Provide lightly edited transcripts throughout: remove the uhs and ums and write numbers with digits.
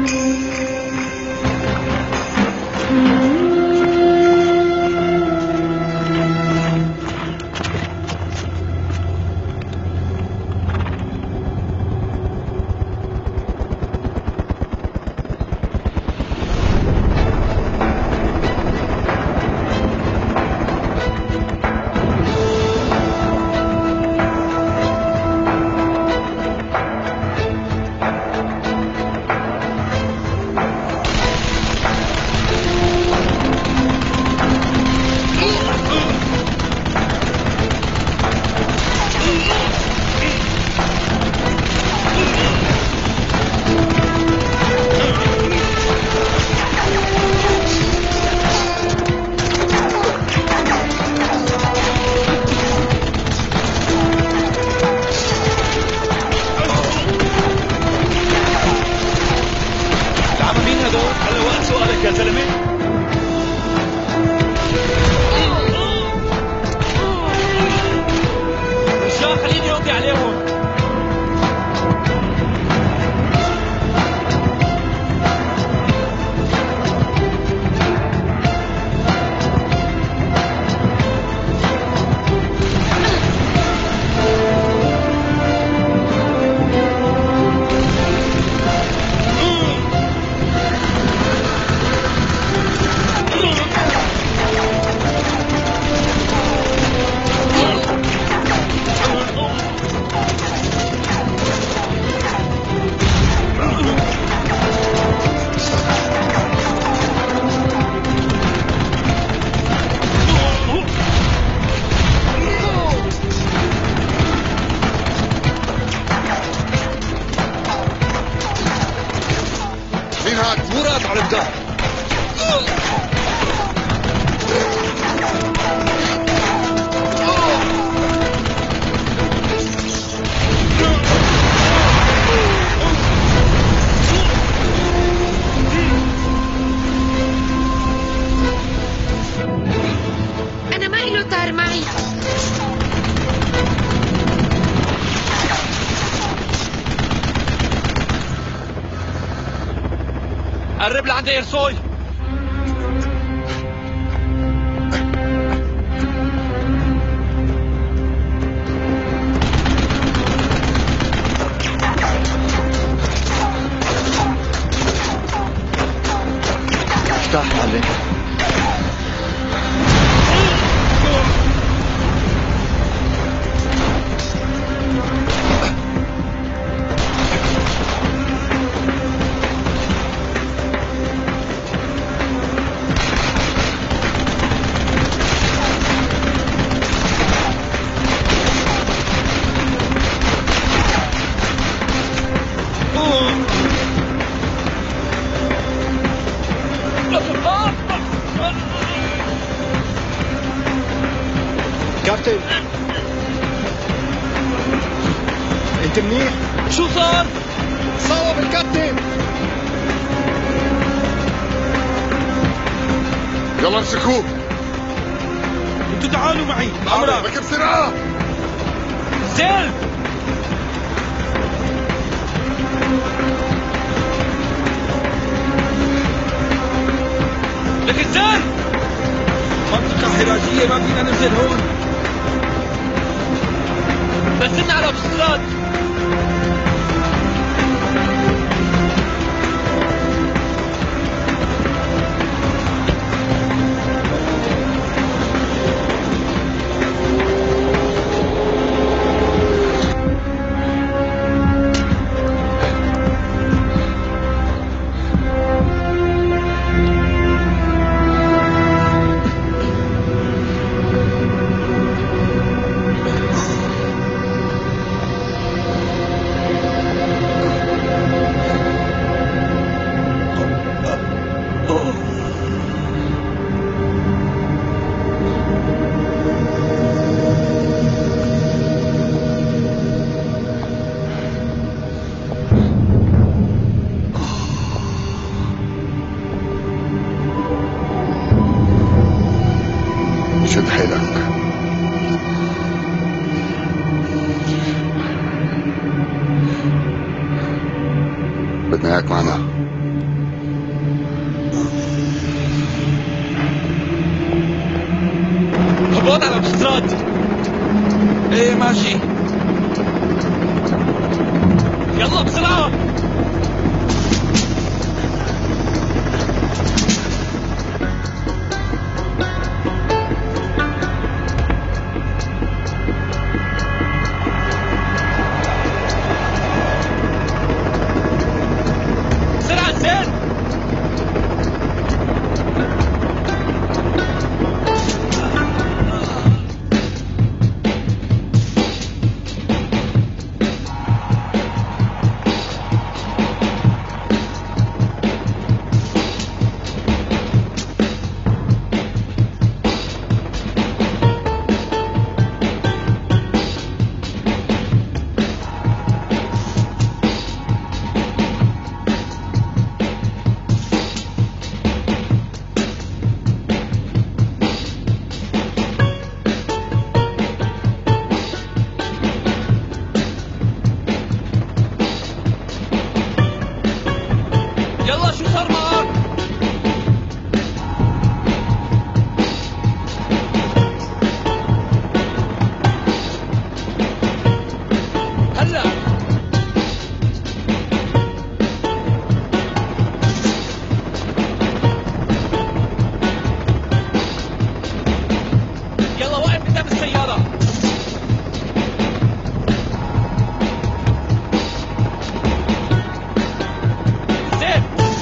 قرب لعند إيرسوي. افتح عليه. كابتن انت منيح؟ شو صار؟ صوب الكابتن. يلا امسكوه. انتوا تعالوا معي. امرك ركب سرعة. زين. لكن زين منطقة حراسية ما فينا ننزل هون. بس إن على بسطات. شد حيلك. بدنا اياك معنا. هبوط على الاوتوستراد. ايه ماشي. يلا بسرعة. بسرعة زين. يلا شو صار معك؟ هلا يلا وقف قدام السيارة. زين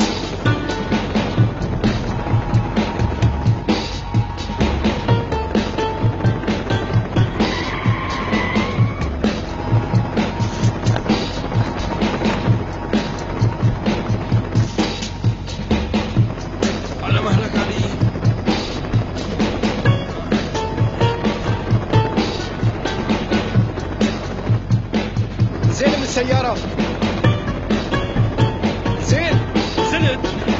على مهلك علي. زين من السيارة. زين. زنت.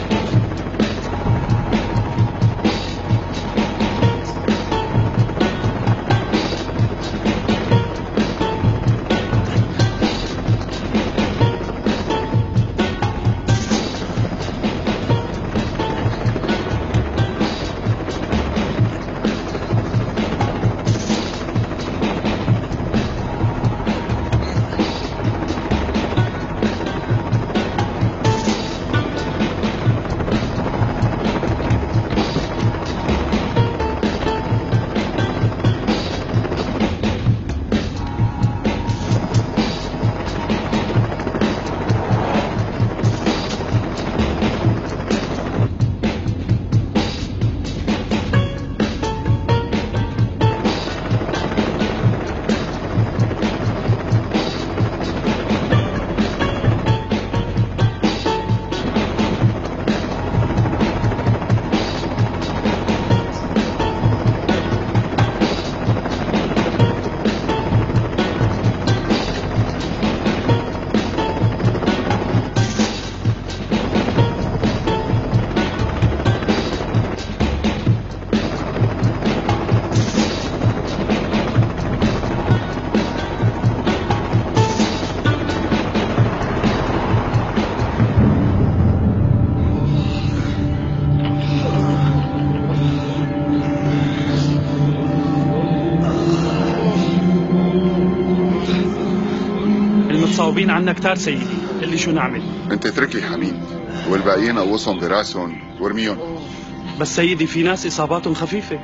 المتصاوبين عنا كتار سيدي، اللي شو نعمل؟ انت اترك لي حميد والباقيين قوصهم براسهم وارميهم. بس سيدي في ناس اصاباتهم خفيفة.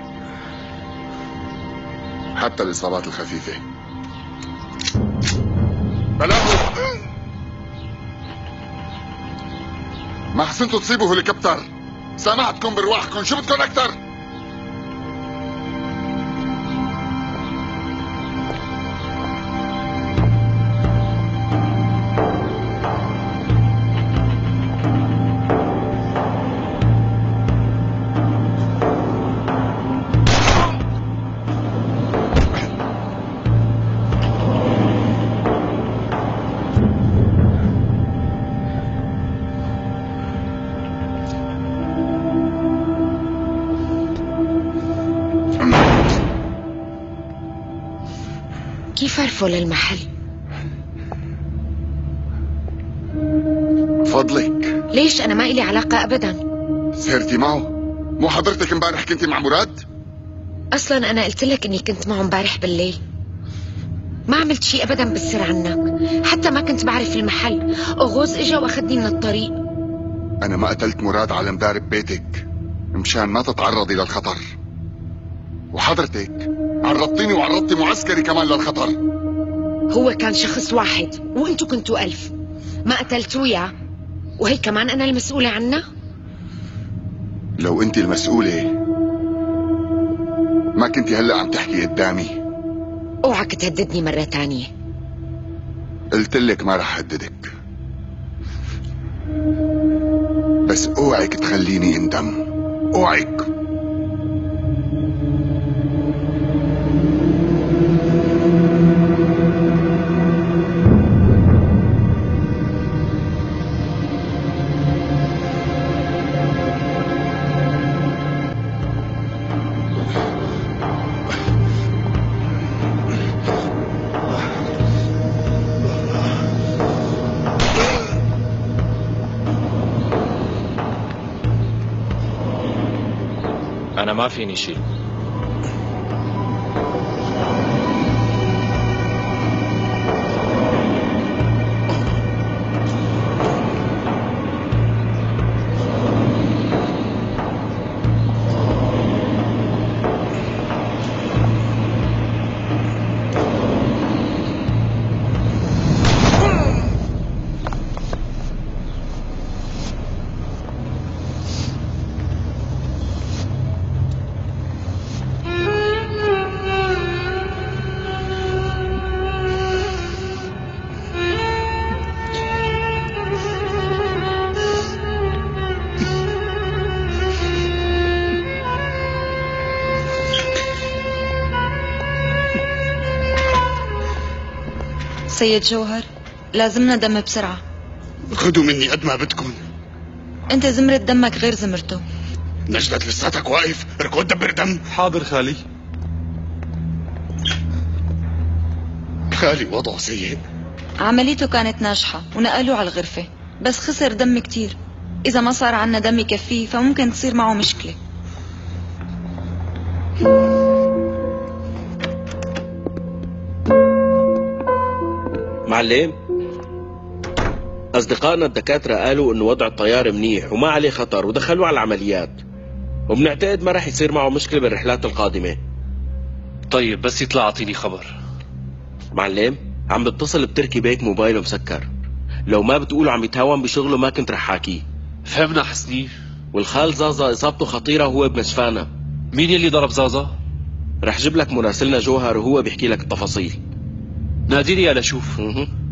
حتى الاصابات الخفيفة بلاغوا. ما حسنتوا تصيبوا هليكوبتر. سامحتكم برواحكم، شو بدكم اكثر؟ كيف عرفوا للمحل؟ فضلك. ليش؟ أنا ما إلي علاقة أبدا. سهرتي معه؟ مو حضرتك امبارح كنتي مع مراد؟ اصلا انا قلت لك اني كنت معه امبارح بالليل. ما عملت شيء ابدا بالسر عنك، حتى ما كنت بعرف المحل. اغوز اجا واخذني من الطريق. انا ما قتلت مراد على مدار ببيتك مشان ما تتعرضي للخطر، وحضرتك عرضتيني وعرضتي معسكري كمان للخطر. هو كان شخص واحد وانتو كنتوا 1000. ما قتلتوه يا وهي كمان انا المسؤولة عنه. لو انت المسؤولة ما كنتي هلأ عم تحكي قدامي. اوعك تهددني مرة تانية. قلت لك ما رح هددك، بس اوعك تخليني اندم. اوعك. أنا ما فيني شيء. سيد جوهر، لازمنا دم بسرعة. خذوا مني قد ما بدكم. انت زمرة دمك غير زمرته. نجدت لساتك واقف؟ اركض دبر دم. حاضر خالي. خالي وضعه سيء. عمليته كانت ناجحة ونقلوه على الغرفة، بس خسر دم كتير. إذا ما صار عنا دم يكفيه فممكن تصير معه مشكلة. معلم، أصدقائنا الدكاترة قالوا إنه وضع الطيار منيح وما عليه خطر ودخلوه على العمليات، وبنعتقد ما رح يصير معه مشكلة بالرحلات القادمة. طيب بس يطلع أعطيني خبر. معلم، عم بتصل بتركي بيك موبايله مسكر. لو ما بتقوله عم يتهاون بشغله ما كنت رح حاكيه. فهمنا حسني. والخال زازا إصابته خطيرة وهو بمشفانا. مين يلي ضرب زازا؟ رح جيب لك مراسلنا جوهر وهو بيحكي لك التفاصيل. ناديني يا لشوف.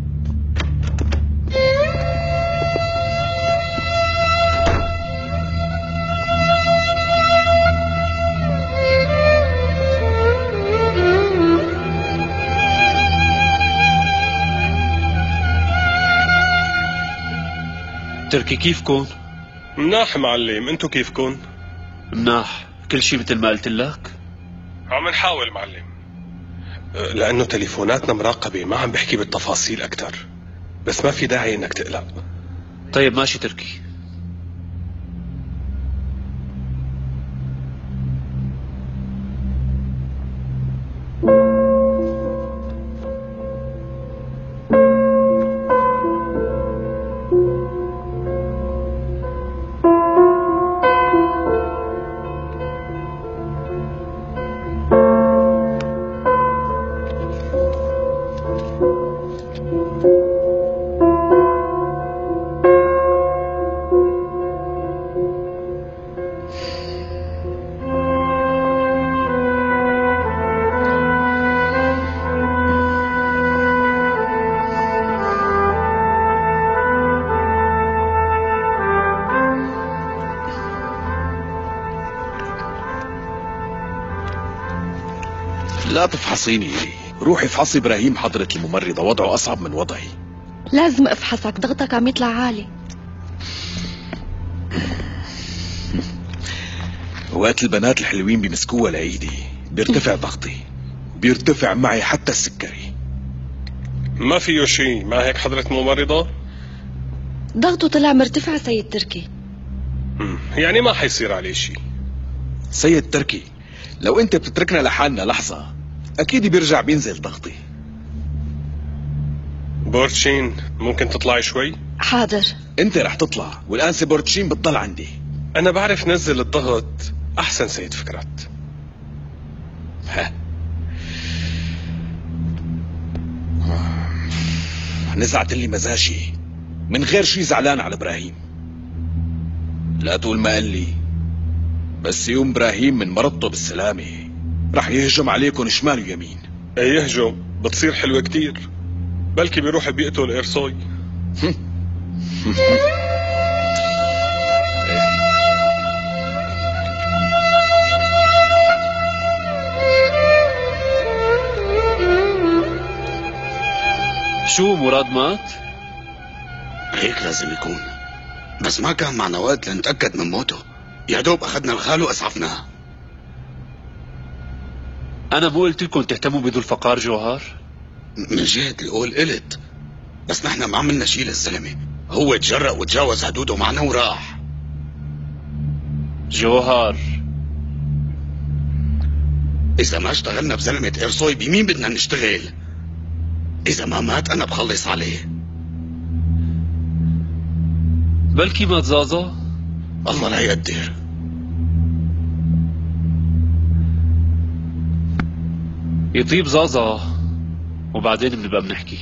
تركي كيفكن؟ مناح معلم، انتو كيفكن؟ مناح، كل شي مثل ما قلت لك؟ عم نحاول معلم، لأنه تليفوناتنا مراقبة ما عم بحكي بالتفاصيل أكتر، بس ما في داعي إنك تقلق. طيب ماشي تركي. لا تفحصيني، روحي افحصي ابراهيم حضرة الممرضة، وضعه اصعب من وضعي. لازم افحصك، ضغطك عم يطلع عالي. وقت البنات الحلوين بيمسكوها لايدي بيرتفع ضغطي، بيرتفع معي حتى السكري. ما فيه شيء، ما هيك حضرة الممرضة؟ ضغطه طلع مرتفع سيد تركي. يعني ما حيصير عليه شيء. سيد تركي، لو انت بتتركنا لحالنا لحظة اكيد بيرجع بينزل ضغطي. بورتشين ممكن تطلعي شوي؟ حاضر. انت رح تطلع والانسة بورتشين بتضل عندي. انا بعرف نزل الضغط احسن سيد فكرت. نزعت لي مزاجي من غير شي زعلان على ابراهيم. لا تقول ما قال لي، بس يوم ابراهيم من مرضته بالسلامة رح يهجم عليكم شمال ويمين. يهجم بتصير حلوة كتير، بلكي بيروح بيقتل إرسوي. شو مراد مات؟ هيك لازم يكون، بس ما كان معنا وقت لنتأكد من موته. يا دوب أخذنا الخال وأسعفناه. أنا مو قلت لكم تهتموا بذو الفقار جوهر؟ من جهة القول قلت، بس نحن ما عملنا شيء للزلمة. هو تجرأ وتجاوز حدوده معنا وراح. جوهر، إذا ما اشتغلنا بزلمة إرسوي بمين بدنا نشتغل؟ إذا ما مات أنا بخلص عليه. بلكي مات زازا؟ الله لا يقدر. يطيب زازا وبعدين بنبقى بنحكي.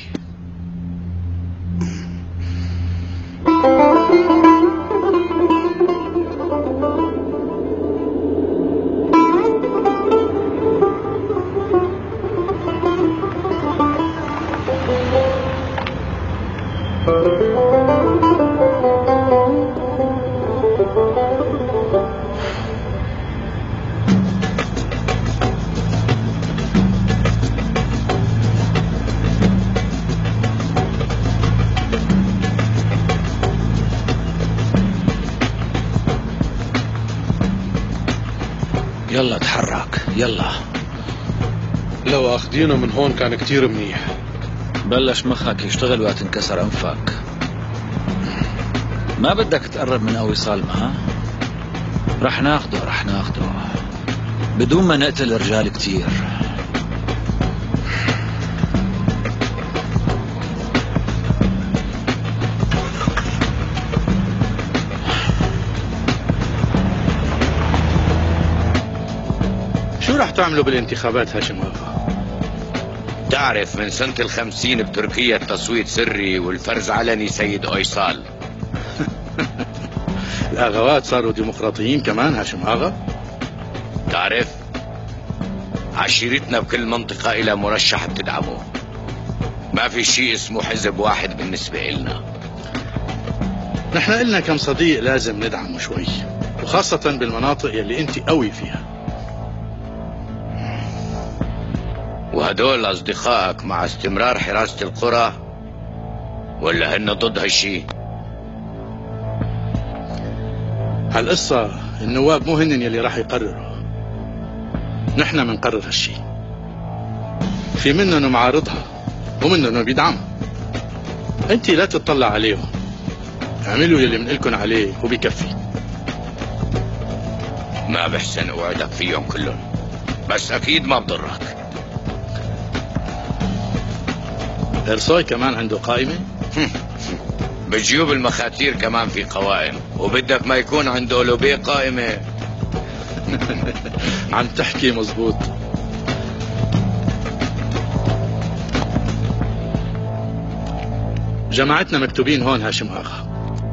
يلا تحرك يلا. لو اخدينه من هون كان كتير منيح. بلش مخك يشتغل وقت انكسر انفك. ما بدك تقرب من قوي صالمة ها؟ رح ناخده بدون ما نقتل رجال كتير. شو رح تعملوا بالانتخابات هاشم آغا؟ تعرف من سنة ال50 بتركيا التصويت سري والفرز علني سيد أويصال. الآغاوات صاروا ديمقراطيين كمان هاشم آغا؟ تعرف عشيرتنا بكل منطقة إلى مرشح بتدعمه. ما في شيء اسمه حزب واحد بالنسبة إلنا. نحن إلنا كم صديق لازم ندعمه شوي، وخاصة بالمناطق يلي انت قوي فيها. وهدول أصدقائك مع استمرار حراسة القرى ولا هن ضد هالشي؟ هالقصة النواب مو هن يلي راح يقرروا، نحن منقرر هالشي. في منهم معارضها ومنهم بيدعمها. انت لا تطلع عليهم، اعملوا يلي منقلكن عليه وبيكفي. ما بحسن اوعدك فيهم كلهم، بس اكيد ما بضرك. إرسوي كمان عنده قائمة؟ بجيوب المخاتير كمان في قوائم، وبدك ما يكون عنده لوبي قائمة. عم تحكي مزبوط. جماعتنا مكتوبين هون هاشم آغا.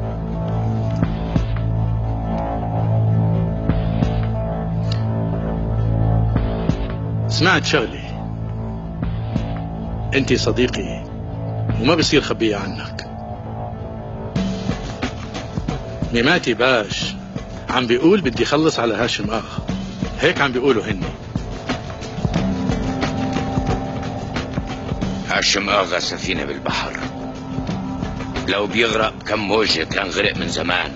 سمعت شغلي، انت صديقي وما بصير خبيها عنك. ميماتي باش عم بيقول بدي خلص على هاشم آغا، هيك عم بيقولوا هني. هاشم آغا سفينة بالبحر، لو بيغرق كم موجة كان غرق من زمان.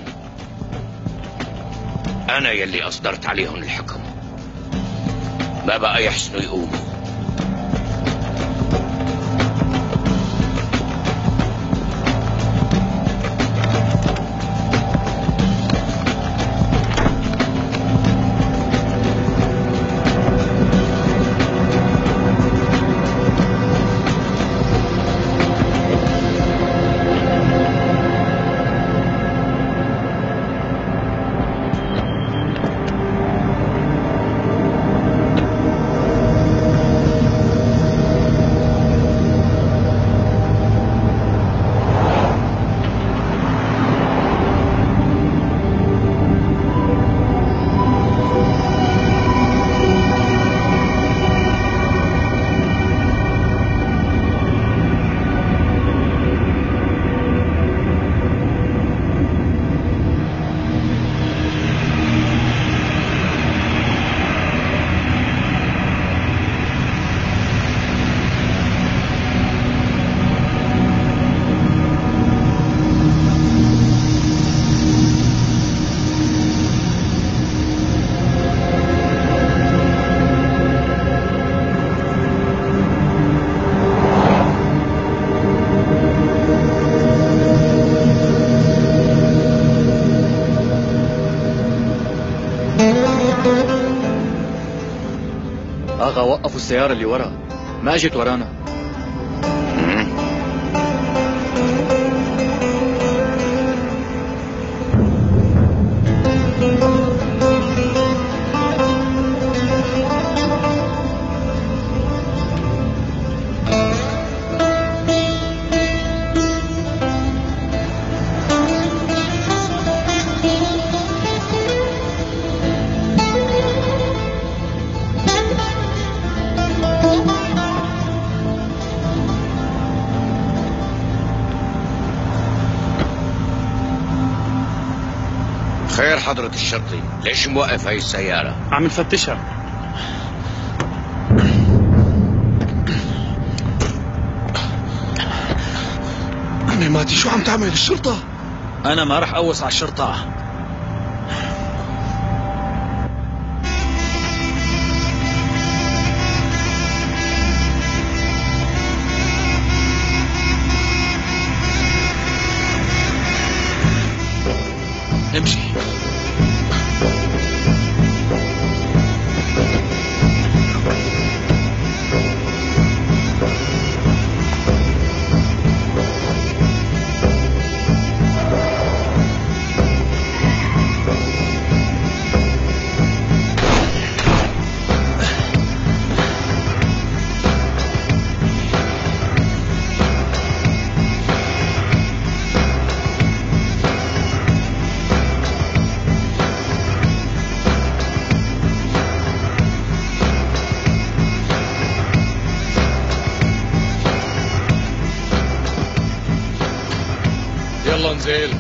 أنا يلي أصدرت عليهم الحكم، ما بقى يحسنوا يقوموا. آغا وقفوا السيارة اللي ورا، ما اجت ورانا. خير حضرة الشرطي، ليش موقف هاي السيارة؟ عم نفتشها. عمي ماتي شو عم تعمل الشرطة؟ أنا ما رح أوص على الشرطة. امشي. يلا انزل.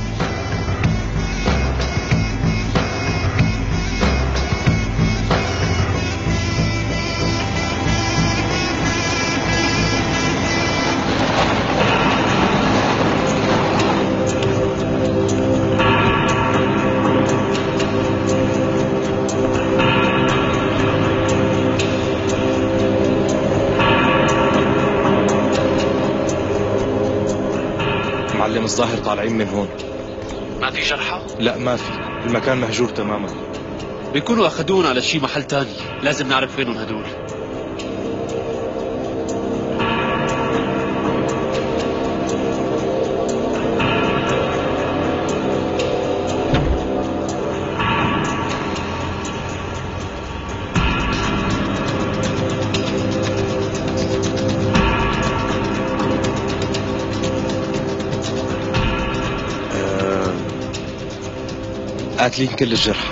معلم الظاهر طالعين من هون. ما في جرحى؟ لا ما في، المكان مهجور تماما. بيكونوا اخذونا على شي محل تاني، لازم نعرف وينهم هدول. قاتلين كل الجرحى.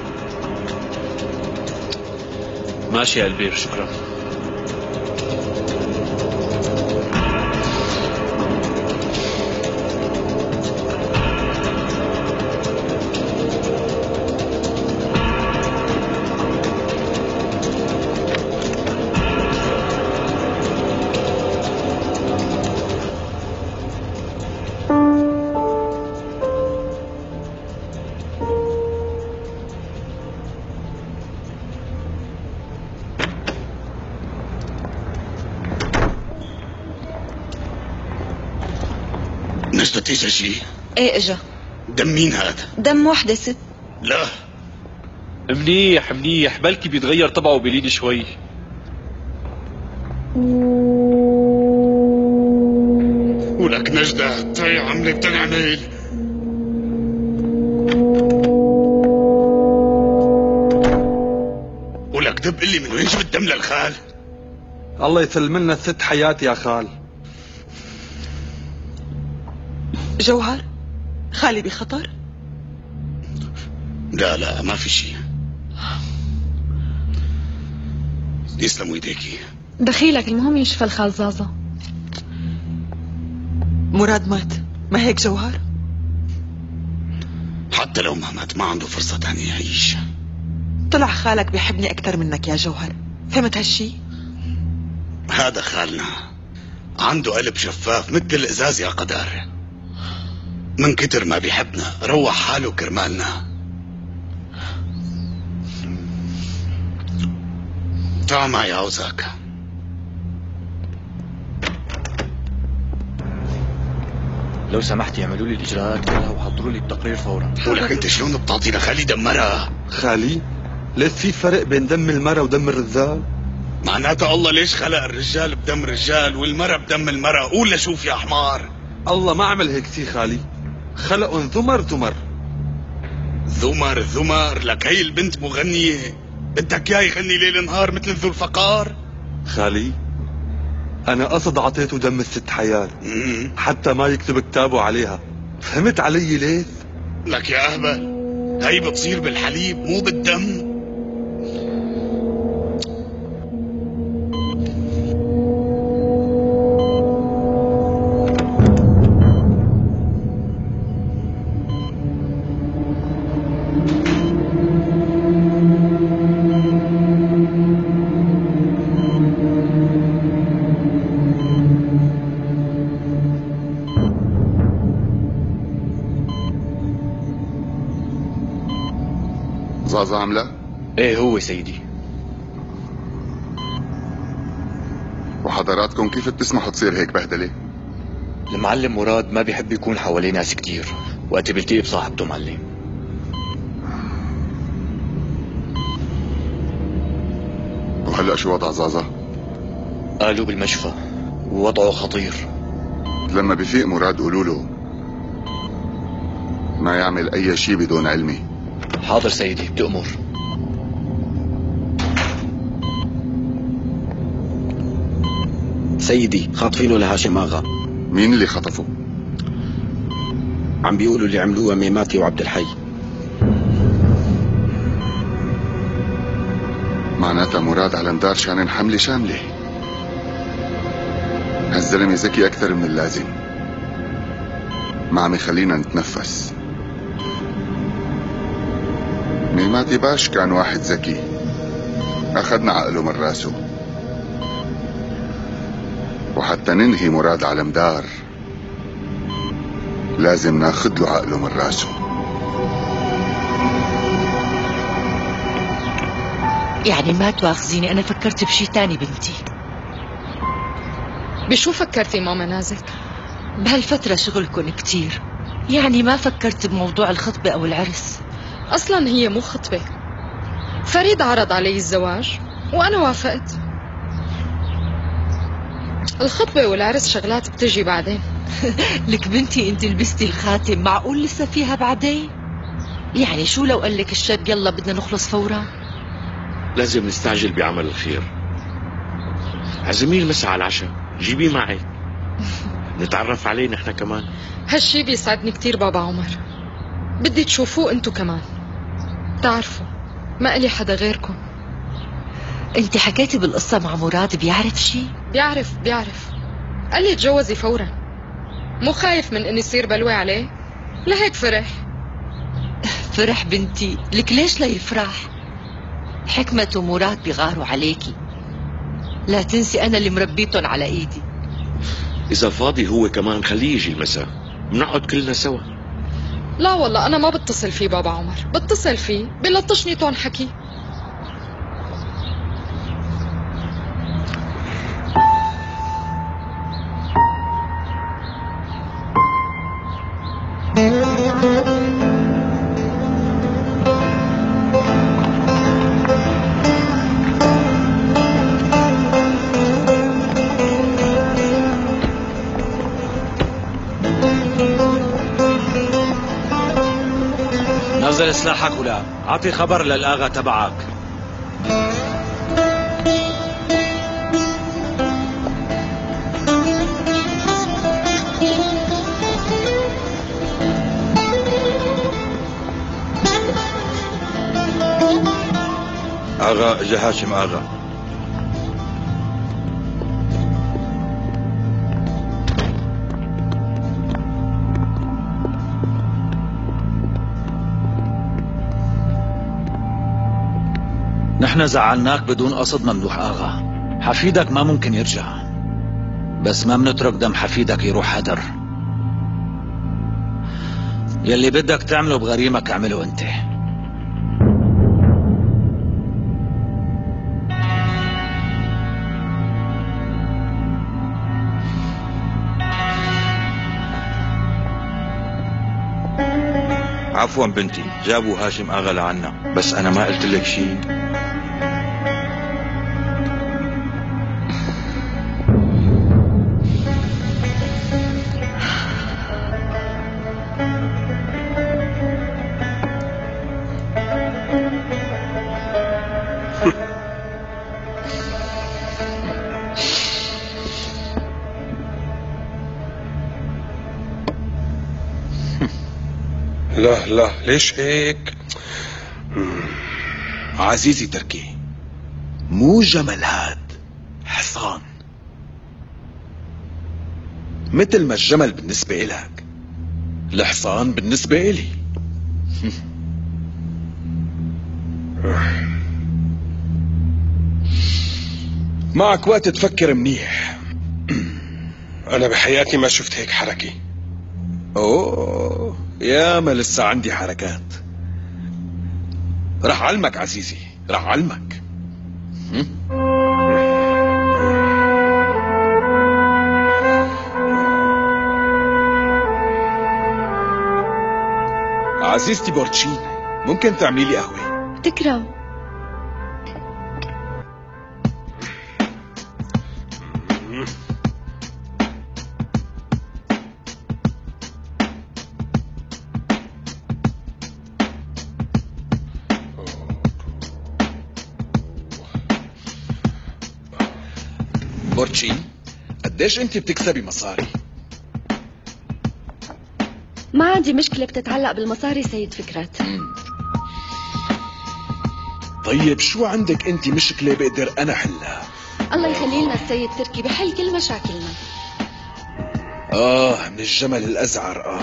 ماشي يا البير، شكرا. نجدة اجا شي؟ ايه اجا. دم مين هذا؟ دم وحدة ست. لا منيح منيح، بلكي بيتغير طبعه بلين شوي. ولك نجدة هي عملت تنعمل. ولك دب اللي من وين جبت دم للخال؟ الله يسلم لنا الست حياتي يا خال. جوهر، خالي بخطر؟ لا ما في شيء. يسلموا ايديكي. دخيلك، المهم يشفى الخال زازا. مراد مات، ما هيك جوهر؟ حتى لو ما مات ما عنده فرصة تانية يعيش. طلع خالك بيحبني أكتر منك يا جوهر، فهمت هالشي؟ هذا خالنا عنده قلب شفاف مثل الإزاز يا قدر. من كتر ما بيحبنا روح حاله كرمالنا. تعال معي عاوزك. لو سمحت يعملوا لي الإجراءات كلها وحضروا لي التقرير فورا. ولك انت شلون بتعطي لخالي دم مرة؟ خالي؟ ليش في فرق بين دم المرأة ودم الرجال؟ معناتها الله ليش خلق الرجال بدم رجال والمرأة بدم المرأة؟ قول لشوف يا حمار. الله ما عمل هيك سي خالي، خلقهم ذمر ذمر. ذمر ذمر؟ لك هي البنت مغنية، بدك اياه يغني ليل نهار مثل ذو الفقار؟ خالي انا قصد عطيته دم الست حياة حتى ما يكتب كتابه عليها، فهمت علي ليه؟ لك يا اهبل، هي بتصير بالحليب مو بالدم. زازا عاملة؟ ايه هو سيدي. وحضراتكم كيف بتسمحوا تصير هيك بهدلة؟ المعلم مراد ما بيحب يكون حواليه ناس كتير وقت بيلتقي بصاحبته معلم. وهلأ شو وضع زازا؟ قالوا بالمشفى ووضعه خطير. لما بفيق مراد قولوا له ما يعمل أي شيء بدون علمي. حاضر سيدي، بتأمر. سيدي خاطفينه لهاشم آغا. مين اللي خطفه؟ عم بيقولوا اللي عملوها ميماتي وعبد الحي. معناتها مراد على مدار شان حملة شاملة. هالزلمة ذكي أكثر من اللازم، ما عم يخلينا نتنفس. ميماتي باش كان واحد ذكي، أخذنا عقله من راسه، وحتى ننهي مراد على مدار لازم ناخد له عقله من راسه. يعني ما تواخذيني، أنا فكرت بشي تاني بنتي. بشو فكرتي ماما نازك؟ بهالفترة شغلكن كتير، يعني ما فكرت بموضوع الخطبة أو العرس. أصلا هي مو خطبة، فريد عرض علي الزواج وأنا وافقت. الخطبة والعرس شغلات بتجي بعدين. لك بنتي انت لبستي الخاتم، معقول لسه فيها بعدين؟ يعني شو لو قال لك الشاب يلا بدنا نخلص فورا؟ لازم نستعجل بعمل الخير. عزميه المسا على العشاء، جيبيه معي نتعرف عليه نحن كمان. هالشي بيسعدني كتير بابا عمر، بدي تشوفوه انتو كمان، تعرفوا ما إلي حدا غيركم. انت حكيتي بالقصة مع مراد، بيعرف شي؟ بيعرف قال لي تجوزي فورا، مو خايف من اني يصير بلوي عليه، لهيك فرح بنتي. لك ليش لا يفرح؟ حكمة ومراد بيغاروا عليكي، لا تنسي انا اللي مربيتهم على ايدي. اذا فاضي هو كمان خليه يجي المساء، بنقعد كلنا سوا. لا والله انا ما بتصل فيه بابا عمر، بتصل فيه بلطشني طون حكي. نزل سلاحك ولا اعطي خبر للآغا تبعك. آغا اجا هاشم آغا. نحن زعلناك بدون قصد ممدوح آغا، حفيدك ما ممكن يرجع، بس ما منترك دم حفيدك يروح هدر. يلي بدك تعمله بغريمك اعمله انت. عفوا بنتي، جابوا هاشم آغا لعنا، بس أنا ما قلت لك شيء. لا لا، ليش هيك؟ عزيزي تركي، مو جمل هاد، حصان. مثل ما الجمل بالنسبة إلك، الحصان بالنسبة إلي. معك وقت تفكر منيح. أنا بحياتي ما شفت هيك حركة. أوه، ياما لسه عندي حركات. رح علمك عزيزي، رح علمك. عزيزتي بورتشين، ممكن تعملي لي قهوة؟ تكرم. بورتشين، قديش انت بتكسبي مصاري؟ ما عندي مشكلة بتتعلق بالمصاري سيد فكرت. طيب شو عندك انت مشكلة بقدر انا حلها؟ الله يخلي لنا السيد تركي بحل كل مشاكلنا. من الجمل الازعر.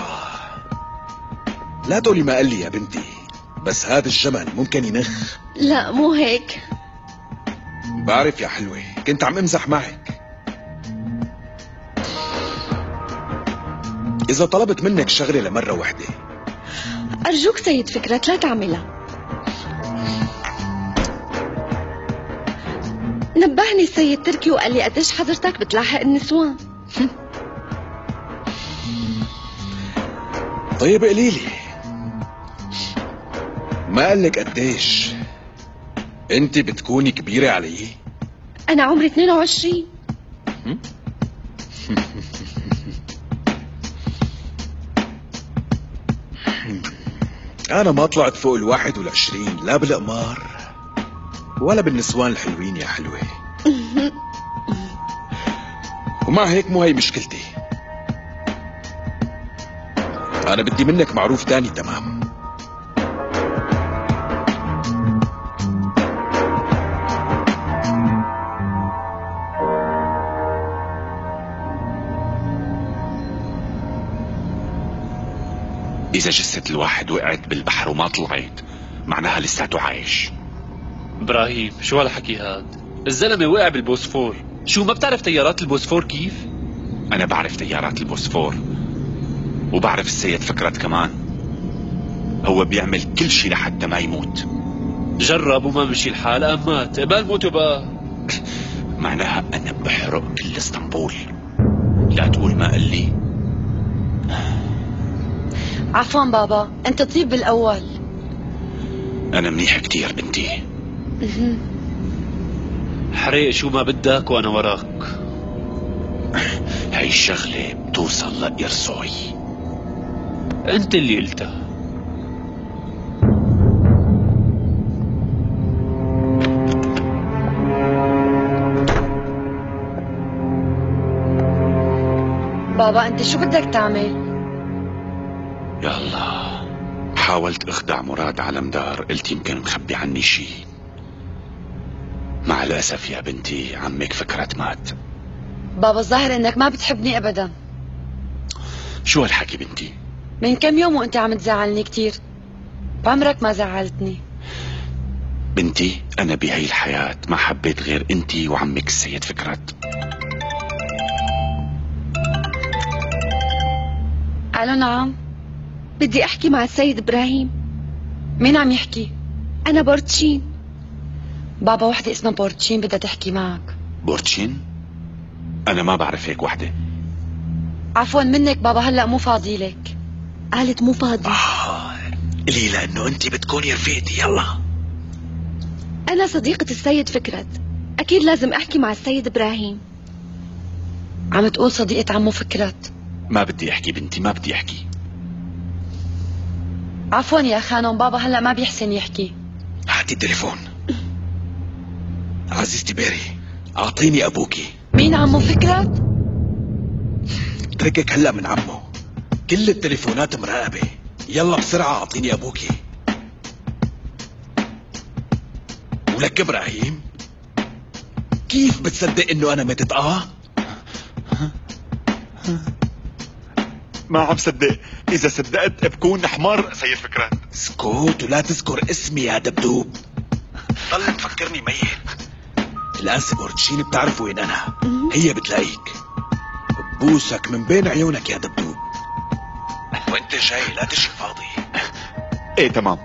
لا تقولي ما قال لي يا بنتي، بس هذا الجمل ممكن ينخ. لا مو هيك. بعرف يا حلوة، كنت عم امزح معك. إذا طلبت منك شغلة لمرة واحدة، أرجوك سيد فكرت لا تعملها. نبهني السيد تركي وقال لي قديش حضرتك بتلاحق النسوان. طيب قليلي، ما قال لك قديش انت بتكوني كبيرة علي؟ أنا عمري 22. أنا ما طلعت فوق 21، لا بالقمار ولا بالنسوان الحلوين يا حلوة. ومع هيك مو هي مشكلتي. أنا بدي منك معروف تاني تمام. إذا جثة الواحد وقعت بالبحر وما طلعت، معناها لساته عايش. إبراهيم، شو هالحكي هاد؟ الزلمة وقع بالبوسفور. شو ما بتعرف تيارات البوسفور كيف؟ أنا بعرف تيارات البوسفور، وبعرف السيد فكرت كمان. هو بيعمل كل شي لحتى ما يموت. جرب وما مشي الحال، قام مات. قبال موته بقى. معناها أنا بحرق كل اسطنبول. لا تقول ما قال لي. عفوا بابا، أنت طيب بالأول. أنا منيح كتير بنتي. حريق شو ما بدك وأنا وراك. هاي الشغلة بتوصل لإرسوي. أنت اللي قلتها. بابا أنت شو بدك تعمل؟ يلا، حاولت اخدع مراد على مدار، قلت يمكن مخبي عني شي. مع الأسف يا بنتي عمك فكرت مات. بابا الظاهر انك ما بتحبني ابدا. شو هالحكي بنتي؟ من كم يوم وانت عم تزعلني كتير، بعمرك ما زعلتني. بنتي أنا بهي الحياة ما حبيت غير انتي وعمك السيد فكرت. الو نعم، بدي احكي مع السيد ابراهيم. مين عم يحكي؟ انا بورتشين. بابا وحدة اسمها بورتشين بدها تحكي معك. بورتشين؟ أنا ما بعرف هيك وحدة. عفوا منك بابا، هلأ مو فاضي لك. قالت مو فاضي. قلي لأنه أنت بتكوني رفيقتي. يلا، أنا صديقة السيد فكرت، أكيد لازم أحكي مع السيد إبراهيم. عم تقول صديقة عمو فكرت؟ ما بدي أحكي بنتي، ما بدي أحكي. عفوا يا خانم، بابا هلأ ما بيحسن يحكي. هاتي التليفون. عزيزتي بيري، أعطيني أبوكي. مين عمو فكرت؟ اتركك هلأ من عمو، كل التليفونات مراقبة. يلا بسرعة اعطيني ابوكي. ولك ابراهيم، كيف بتصدق انه انا متت؟ ما عم صدق. اذا صدقت بكون حمار سيد فكرات. اسكت ولا تذكر اسمي يا دبدوب. ضل مفكرني ميت. الانسة بورتشين بتعرف وين انا، هي بتلاقيك. ببوسك من بين عيونك يا دبدوب. وانت جاي لا تشي فاضي. ايه تمام.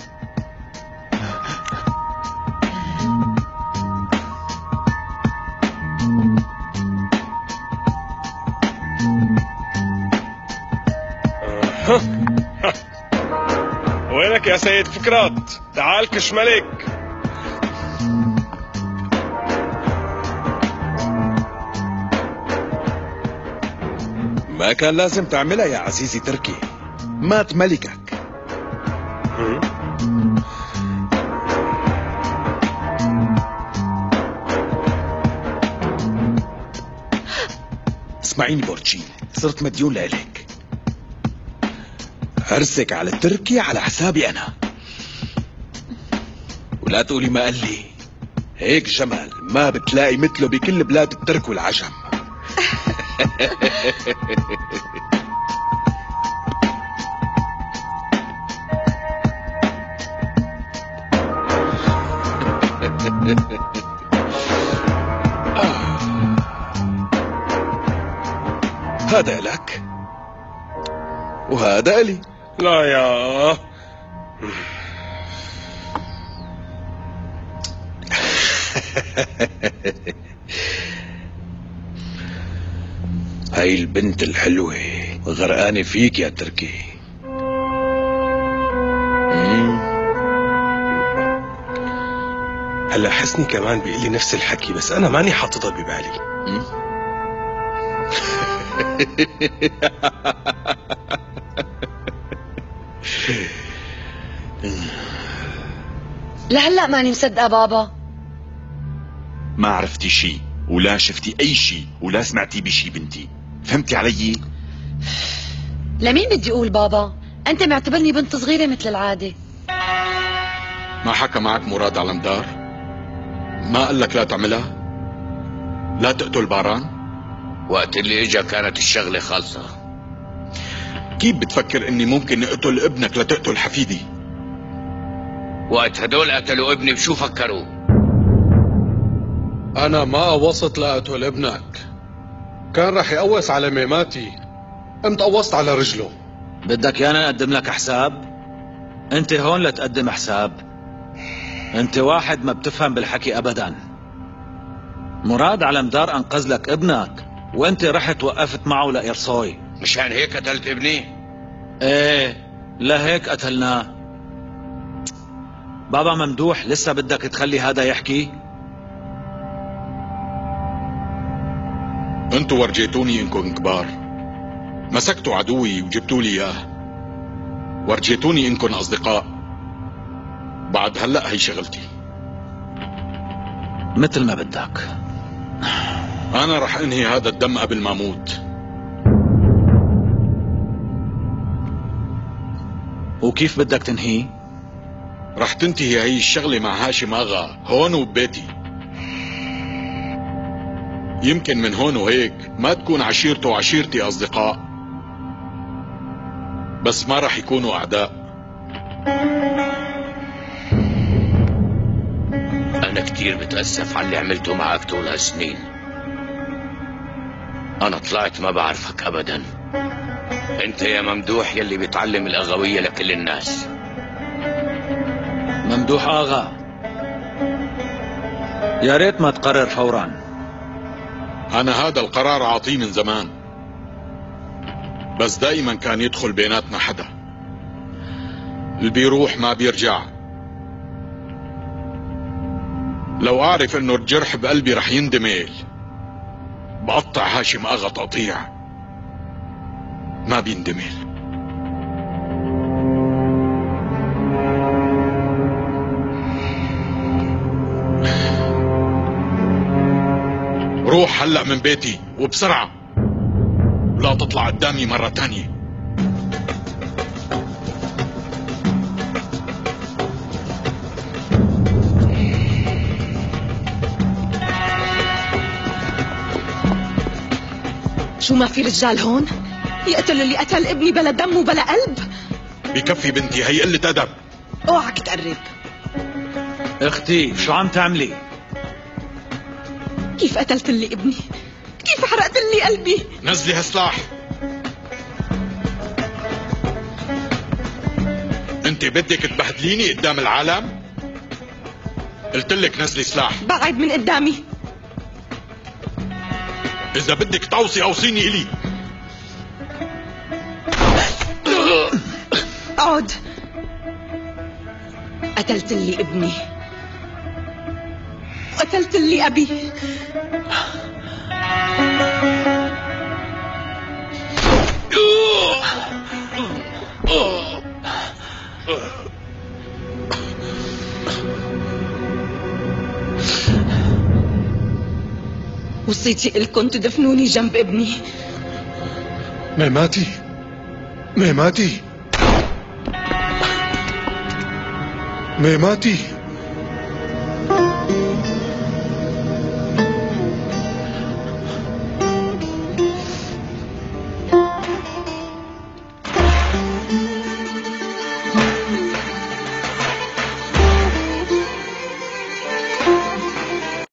وينك يا سيد فكرات؟ تعال كش ملك. ما كان لازم تعملها يا عزيزي تركي، مات ملكك. اسمعيني بورتشين، صرت مديون لإلك. هرسك على التركي على حسابي أنا، ولا تقولي ما قال لي. هيك جمال ما بتلاقي مثله بكل بلاد الترك والعجم. هذا لك وهذا لي. لا يا هاي البنت الحلوة غرقانة فيك يا تركي. هلا حسني كمان بيقول لي نفس الحكي، بس انا ماني حاططها ببالي. لهلا ماني مصدقة بابا. ما عرفتي شي ولا شفتي اي شي ولا سمعتي بشي بنتي، فهمتي علي؟ لمين بدي اقول بابا؟ انت معتبرني بنت صغيرة مثل العادة. ما حكى معك مراد على مدار؟ ما قال لك لا تعملها؟ لا تقتل باران؟ وقت اللي اجا كانت الشغلة خالصة. كيف بتفكر اني ممكن اقتل ابنك لتقتل حفيدي؟ وقت هدول قتلوا ابني بشو فكروا؟ انا ما قوصت لقتل ابنك، كان رح يقوص على ميماتي، قمت قوصت على رجله. بدك يانا نقدم لك حساب؟ انت هون لتقدم حساب. انت واحد ما بتفهم بالحكي ابدا. مراد على مدار انقذ لك ابنك وانت رحت وقفت معه لقرصوي. مشان هيك قتلت ابني؟ ايه لهيك قتلناه. بابا ممدوح لسه بدك تخلي هذا يحكي؟ انتوا ورجيتوني انكم كبار، مسكتوا عدوي وجبتوا لي اياه، ورجيتوني انكم اصدقاء. بعد هلا هي شغلتي. مثل ما بدك. انا رح انهي هذا الدم قبل ما اموت. وكيف بدك تنهيه؟ رح تنتهي هي الشغلة مع هاشم اغا هون وببيتي. يمكن من هون وهيك ما تكون عشيرته وعشيرتي اصدقاء، بس ما رح يكونوا اعداء. انا كتير بتأسف على اللي عملته معك طول هالسنين. انا طلعت ما بعرفك ابدا. انت يا ممدوح يلي بتعلم الاغوية لكل الناس. ممدوح اغا، يا ريت ما تقرر فورا. انا هذا القرار عاطيه من زمان، بس دائما كان يدخل بيناتنا حدا. اللي بيروح ما بيرجع. لو اعرف انه الجرح بقلبي رح يندمل بقطع هاشم اغا تقطيع. ما بيندمل. روح هلأ من بيتي وبسرعة، لا تطلع قدامي مرة تانية. شو ما في رجال هون يقتلوا اللي قتل ابني بلا دم وبلا قلب؟ بكفي بنتي، هي قلة أدب. اوعك تقرب. اختي شو عم تعملي؟ كيف قتلت لي ابني؟ كيف حرقت لي قلبي؟ نزلي هالسلاح. انت بدك تبهدليني قدام العالم؟ قلت لك نزلي سلاح. بعد من قدامي. اذا بدك توصي اوصيني الي. اقعد. قتلت لي ابني، قتلت لي ابي. وصيتي إلكم تدفنوني جنب ابني. ميماتي، ميماتي، ميماتي.